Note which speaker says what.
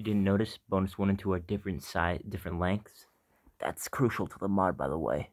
Speaker 1: you didn't notice, bonus 1 and 2 are different lengths. That's crucial to the mod, by the way.